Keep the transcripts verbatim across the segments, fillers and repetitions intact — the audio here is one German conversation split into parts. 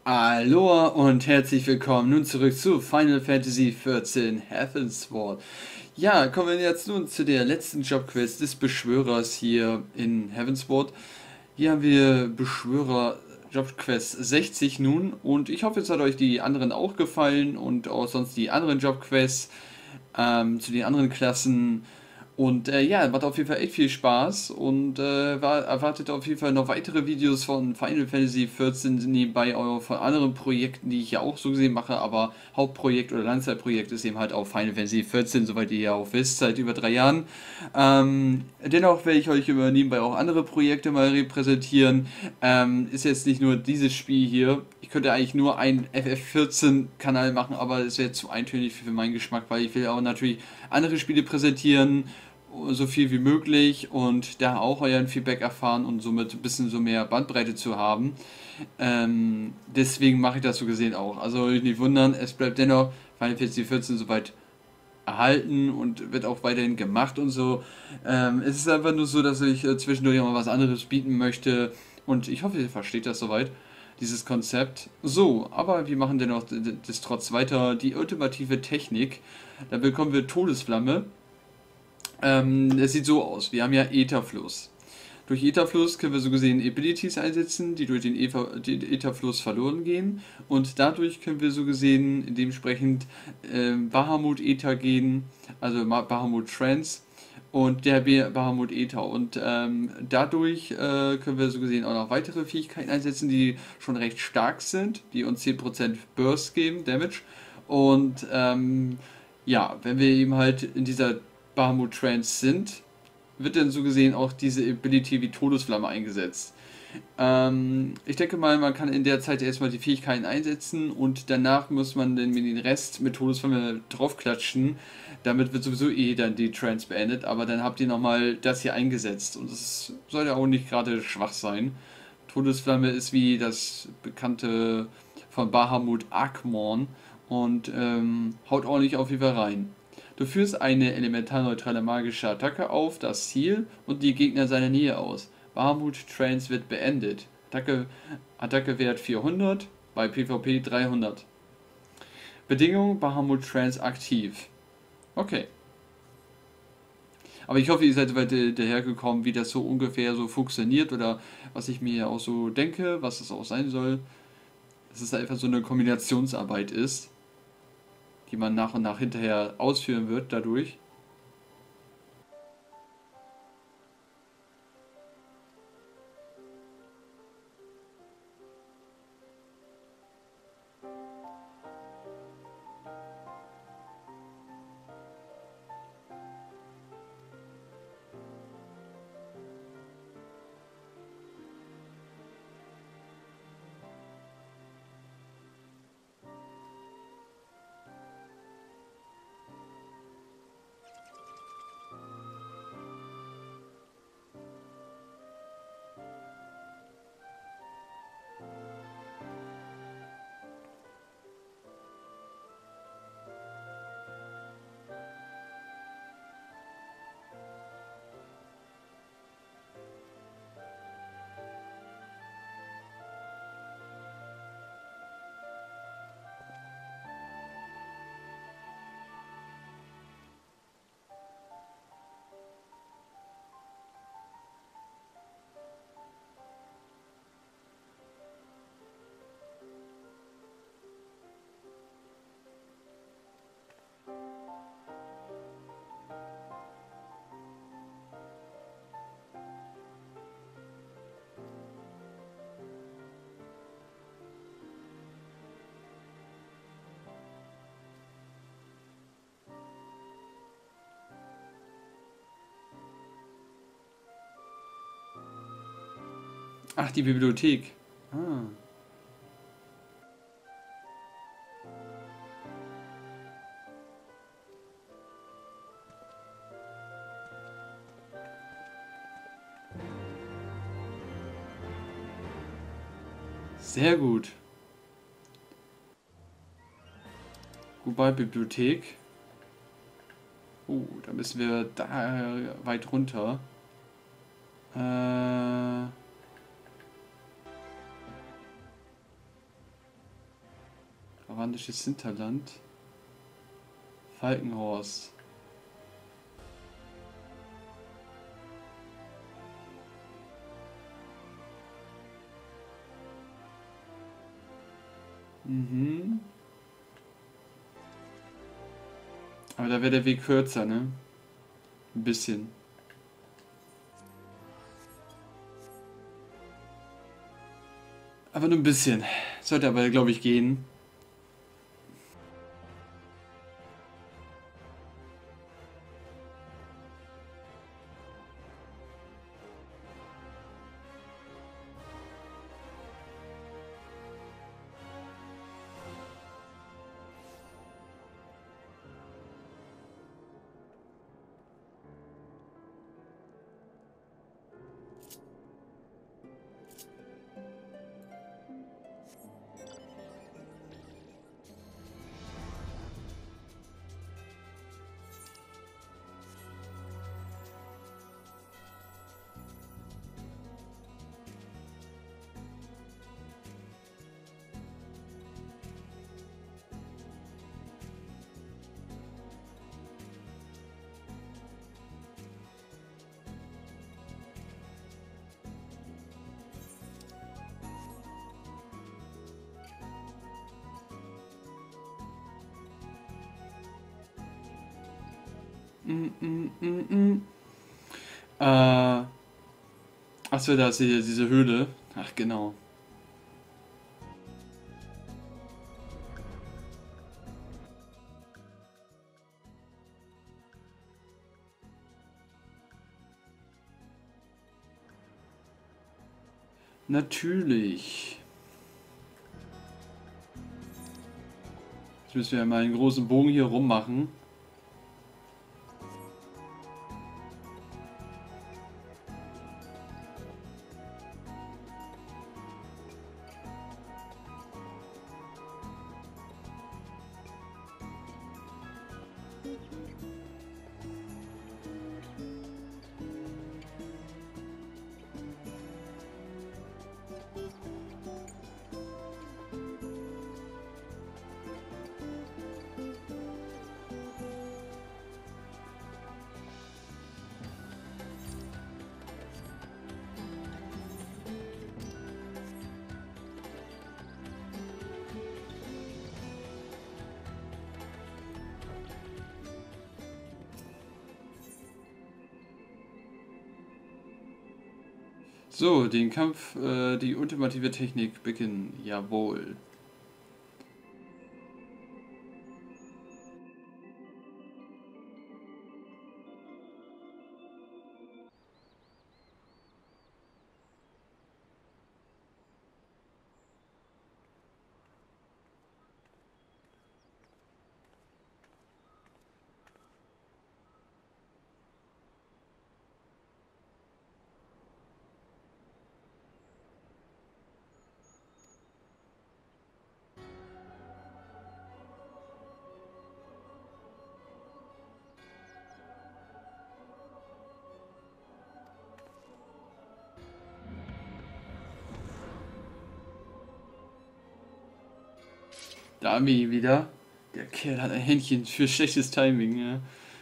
Aloha und herzlich willkommen nun zurück zu Final Fantasy vierzehn Heavensward. Ja, kommen wir jetzt nun zu der letzten Jobquest des Beschwörers hier in Heavensward. Hier haben wir Beschwörer Jobquest sechzig nun und ich hoffe, es hat euch die anderen auch gefallen und auch sonst die anderen Jobquests ähm, zu den anderen Klassen. Und äh, ja, macht auf jeden Fall echt viel Spaß und äh, war, erwartet auf jeden Fall noch weitere Videos von Final Fantasy vierzehn nebenbei auch von anderen Projekten, die ich ja auch so gesehen mache, aber Hauptprojekt oder Langzeitprojekt ist eben halt auch Final Fantasy vierzehn, soweit ihr ja auch wisst, seit über drei Jahren. Ähm, dennoch werde ich euch über nebenbei auch andere Projekte mal repräsentieren. Ähm, ist jetzt nicht nur dieses Spiel hier. Ich könnte eigentlich nur einen F F vierzehn Kanal machen, aber es wäre zu eintönig für meinen Geschmack, weil ich will auch natürlich andere Spiele präsentieren, so viel wie möglich und da auch euren Feedback erfahren und somit ein bisschen so mehr Bandbreite zu haben. Ähm, deswegen mache ich das so gesehen auch. Also nicht wundern, es bleibt dennoch Final Fantasy vierzehn soweit erhalten und wird auch weiterhin gemacht und so. Ähm, es ist einfach nur so, dass ich äh, zwischendurch auch mal was anderes bieten möchte und ich hoffe, ihr versteht das soweit, dieses Konzept. So, aber wir machen dennoch das trotz weiter. Die ultimative Technik. Da bekommen wir Todesflamme. Ähm, es sieht so aus. Wir haben ja Ätherfluss. Durch Ätherfluss können wir so gesehen Abilities einsetzen, die durch den Äther- den Ätherfluss verloren gehen. Und dadurch können wir so gesehen dementsprechend äh, Bahamut Äther gehen, also Ma- Bahamut Trance und der B- Bahamut Äther. Und ähm, dadurch äh, können wir so gesehen auch noch weitere Fähigkeiten einsetzen, die schon recht stark sind, die uns zehn Prozent Burst geben, Damage. Und ähm, ja, wenn wir eben halt in dieser Bahamut Trance sind, wird dann so gesehen auch diese Ability wie Todesflamme eingesetzt. Ähm, ich denke mal, man kann in der Zeit erstmal die Fähigkeiten einsetzen und danach muss man dann mit den Rest mit Todesflamme draufklatschen. Damit wird sowieso eh dann die Trance beendet, aber dann habt ihr nochmal das hier eingesetzt und das soll ja auch nicht gerade schwach sein. Todesflamme ist wie das bekannte von Bahamut Archmon und ähm, haut ordentlich auf jeden Fall rein. Du führst eine elementarneutrale magische Attacke auf das Ziel und die Gegner in seiner Nähe aus. Bahamut Trance wird beendet. Attacke, Attacke Wert vierhundert, bei PvP dreihundert. Bedingung: Bahamut Trance aktiv. Okay. Aber ich hoffe, ihr seid soweit dahergekommen, wie das so ungefähr so funktioniert oder was ich mir auch so denke, was es auch sein soll. Dass es einfach so eine Kombinationsarbeit ist, die man nach und nach hinterher ausführen wird dadurch. Ach, die Bibliothek. Ah, sehr gut. Wobei Bibliothek. Oh, da müssen wir da weit runter. Äh, Brabandisches Hinterland. Falkenhorst. Mhm. Aber da wäre der Weg kürzer, ne? Ein bisschen. Aber nur ein bisschen. Sollte aber, glaube ich, gehen. Mm, mm, mm, mm. Äh, achso, da ist hier diese Höhle. Ach, genau. Natürlich. Jetzt müssen wir mal einen großen Bogen hier rummachen. So, den Kampf, äh, die ultimative Technik beginnen. Jawohl. Da haben wir ihn wieder. Der Kerl hat ein Händchen für schlechtes Timing, ja.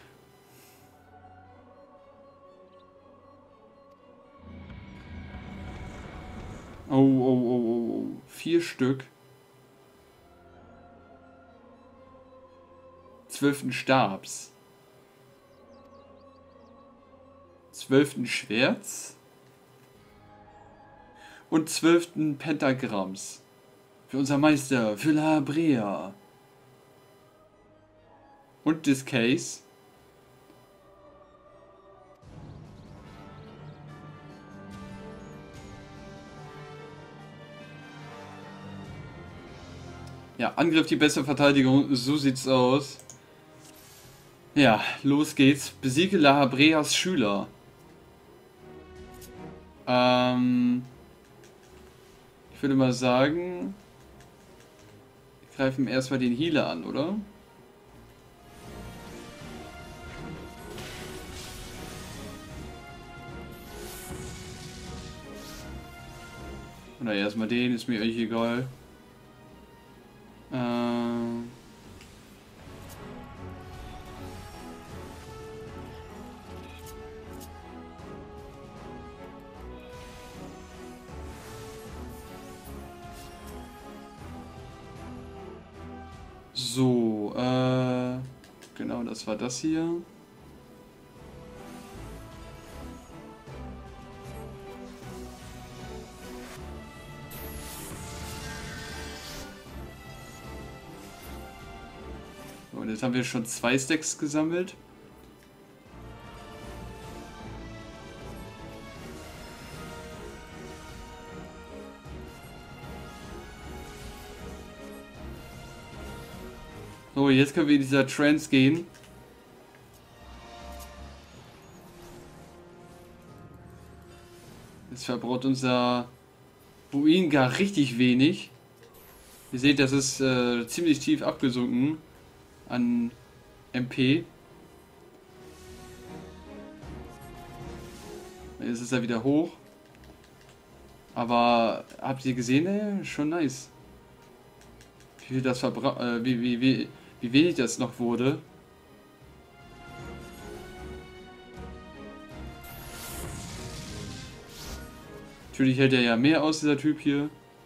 Oh, oh, oh, oh, oh. Vier Stück. Zwölften Stabs. Zwölften Schwerts. Und zwölften Pentagramms. Für unser Meister, für La Brea. Und das Case. Ja, Angriff die beste Verteidigung, so sieht's aus. Ja, los geht's. Besiege La Habreas Schüler. Ähm, ich würde mal sagen, wir greifen erstmal den Healer an, oder? Oder erstmal den, ist mir eigentlich egal. Äh... So, äh... genau, das war das hier. Und jetzt haben wir schon zwei Stacks gesammelt. So, jetzt können wir in dieser Trance gehen. Jetzt verbraucht unser Ruin gar richtig wenig. Ihr seht, das ist äh, ziemlich tief abgesunken an M P. Jetzt ist er wieder hoch. Aber habt ihr gesehen, ey? Schon nice. Wie viel das verbra äh, wie, wie, wie, wie wenig das noch wurde. Natürlich hält er ja mehr aus, dieser Typ hier.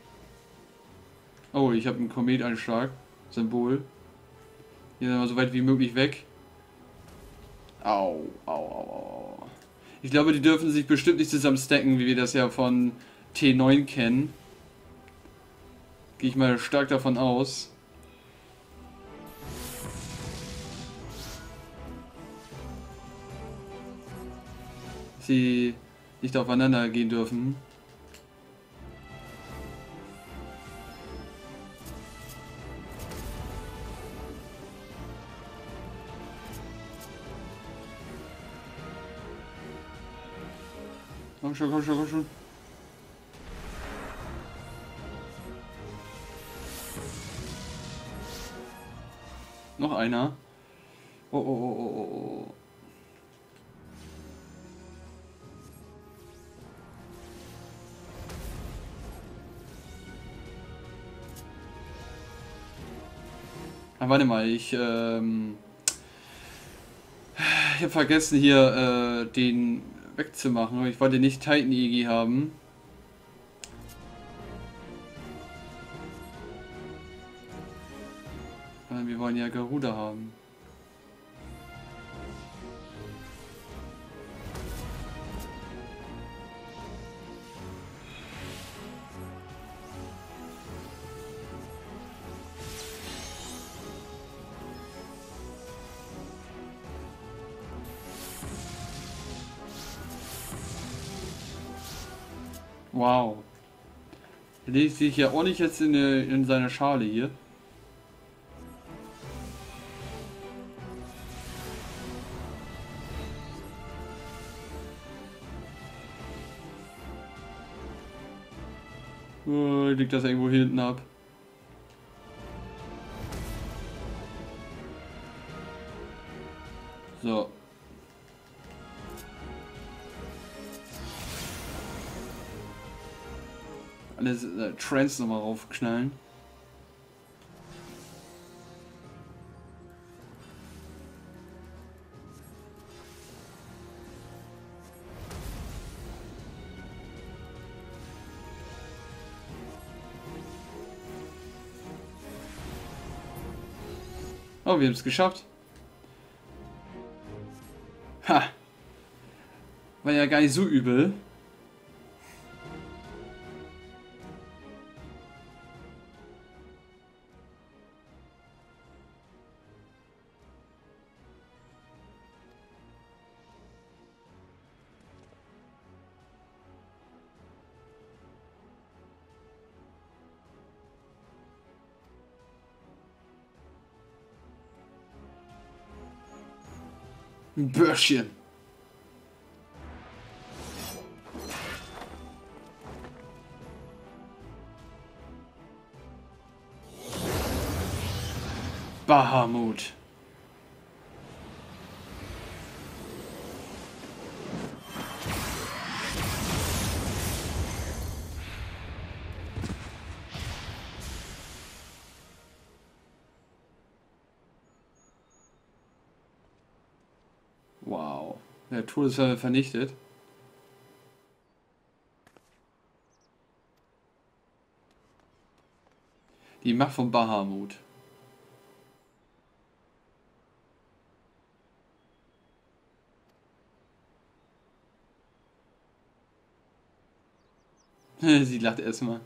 Oh, ich habe einen Kometanschlag. Symbol. Hier sind wir so weit wie möglich weg. Au, au, au, au. Ich glaube, die dürfen sich bestimmt nicht zusammen stacken, wie wir das ja von T neun kennen. Gehe ich mal stark davon aus. Dass sie nicht aufeinander gehen dürfen. Komm schon, komm schon, komm schon. Noch einer. Oh, oh, oh, oh, oh, oh. Ah, warte mal, ich, ähm... Ich habe vergessen hier, äh, den wegzumachen. Ich wollte nicht Titan Iggy haben. Wir wollen ja Garuda haben. Wow. Der legt sich ja ordentlich jetzt in, in seine Schale hier. Oh, liegt das irgendwo hinten ab. So. Alles äh, Trance nochmal raufknallen. Oh, wir haben es geschafft. Ha! War ja gar nicht so übel. Ein Börschchen. Bahamut. Der Todesfall vernichtet. Die Macht von Bahamut. Sie lacht erstmal.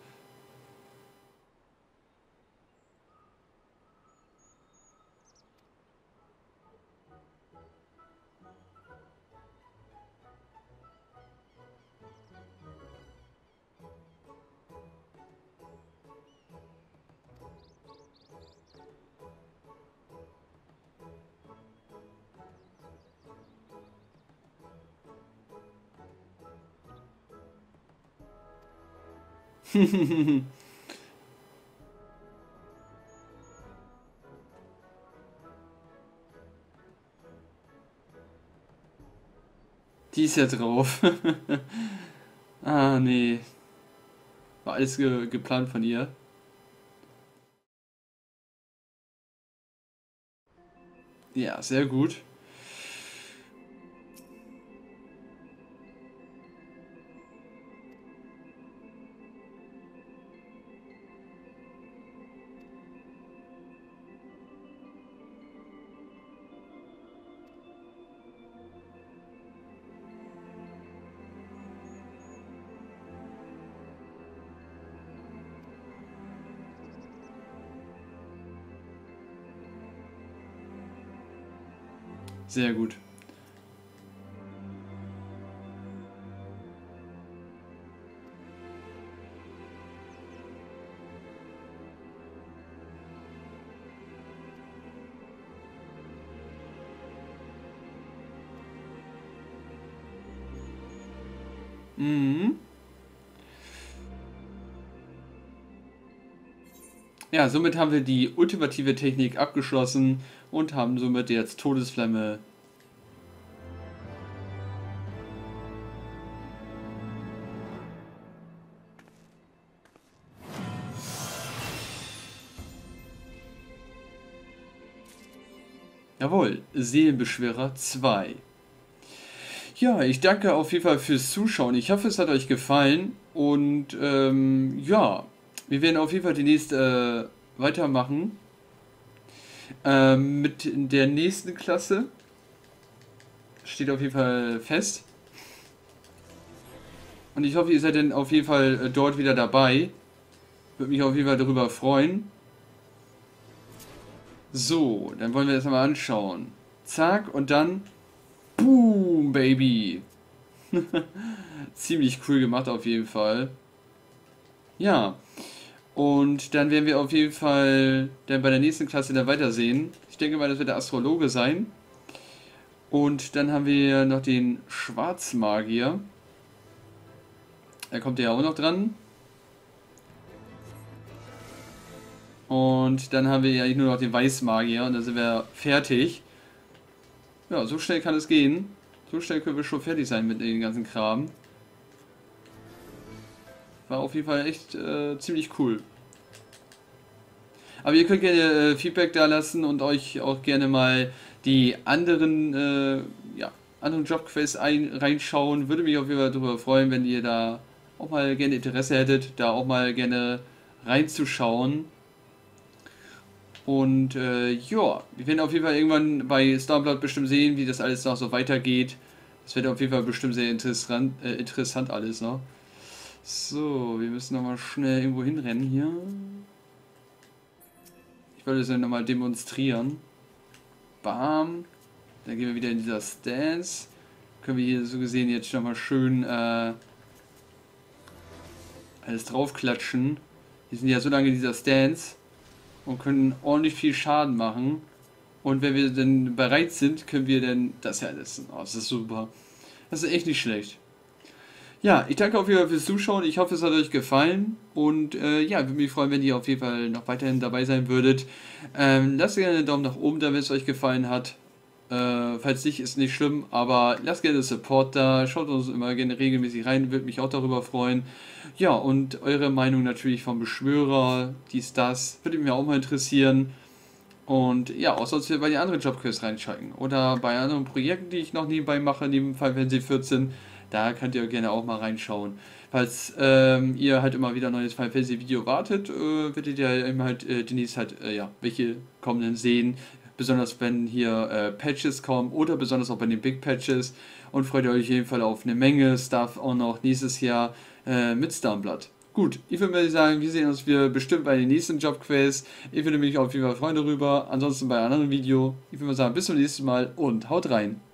Die ist ja drauf. Ah, nee. War alles ge geplant von ihr. Ja, sehr gut. Sehr gut. Mhm. Ja, somit haben wir die ultimative Technik abgeschlossen und haben somit jetzt Todesflamme. Jawohl, Seelenbeschwerer zwei. Ja, ich danke auf jeden Fall fürs Zuschauen. Ich hoffe, es hat euch gefallen. Und ähm, ja, wir werden auf jeden Fall demnächst äh, weitermachen ähm, mit der nächsten Klasse. Steht auf jeden Fall fest. Und ich hoffe, ihr seid dann auf jeden Fall äh, dort wieder dabei. Würde mich auf jeden Fall darüber freuen. So, dann wollen wir das mal anschauen. Zack, und dann Boom, Baby. Ziemlich cool gemacht auf jeden Fall. Ja, und dann werden wir auf jeden Fall dann bei der nächsten Klasse dann weitersehen. Ich denke mal, das wird der Astrologe sein. Und dann haben wir noch den Schwarzmagier. Da kommt der ja auch noch dran. Und dann haben wir ja nur noch den Weißmagier und dann sind wir fertig. Ja, so schnell kann es gehen. So schnell können wir schon fertig sein mit den ganzen Kram. War auf jeden Fall echt äh, ziemlich cool. Aber ihr könnt gerne äh, Feedback da lassen und euch auch gerne mal die anderen, äh, ja, anderen Jobquests ein, reinschauen. Würde mich auf jeden Fall darüber freuen, wenn ihr da auch mal gerne Interesse hättet, da auch mal gerne reinzuschauen. Und äh, ja, wir werden auf jeden Fall irgendwann bei Starblood bestimmt sehen, wie das alles noch so weitergeht. Das wird auf jeden Fall bestimmt sehr interessant, äh, interessant alles noch. So, wir müssen nochmal schnell irgendwo hinrennen hier. Ich wollte es ja nochmal demonstrieren. Bam. Dann gehen wir wieder in dieser Stance. Können wir hier so gesehen jetzt nochmal schön äh, alles draufklatschen. Wir sind ja so lange in dieser Stance und können ordentlich viel Schaden machen. Und wenn wir dann bereit sind, können wir dann das ja alles. Oh, das ist super. Das ist echt nicht schlecht. Ja, ich danke auf jeden Fall fürs Zuschauen. Ich hoffe, es hat euch gefallen. Und äh, ja, würde mich freuen, wenn ihr auf jeden Fall noch weiterhin dabei sein würdet. Ähm, lasst gerne einen Daumen nach oben da, wenn es euch gefallen hat. Äh, falls nicht, ist nicht schlimm. Aber lasst gerne Support da. Schaut uns immer gerne regelmäßig rein. Würde mich auch darüber freuen. Ja, und eure Meinung natürlich vom Beschwörer, dies, das. Würde mich auch mal interessieren. Und ja, auch sonst bei den anderen Jobquests reinschalten. Oder bei anderen Projekten, die ich noch nebenbei mache, neben Final Fantasy vierzehn. Da könnt ihr gerne auch mal reinschauen. Falls ähm, ihr halt immer wieder ein neues Final Fantasy Video wartet, äh, werdet ihr eben halt äh, demnächst halt, äh, ja, welche kommenden sehen. Besonders wenn hier äh, Patches kommen oder besonders auch bei den Big Patches. Und freut ihr euch auf jeden Fall auf eine Menge Stuff auch noch nächstes Jahr äh, mit Stormblood. Gut, ich würde mal sagen, wir sehen uns wieder bestimmt bei den nächsten Jobquests. Ich würde mich auf jeden Fall freuen darüber. Ansonsten bei einem anderen Video. Ich würde mal sagen, bis zum nächsten Mal und haut rein.